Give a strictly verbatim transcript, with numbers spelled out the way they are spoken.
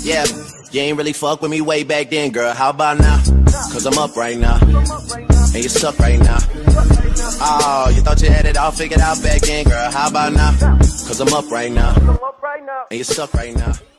Yeah, you ain't really fuck with me way back then, girl. How about now? Cause I'm up right now, and you suck right now. Oh, you thought you had it all figured out back then, girl. How about now? Cause I'm up right now, and you suck right now.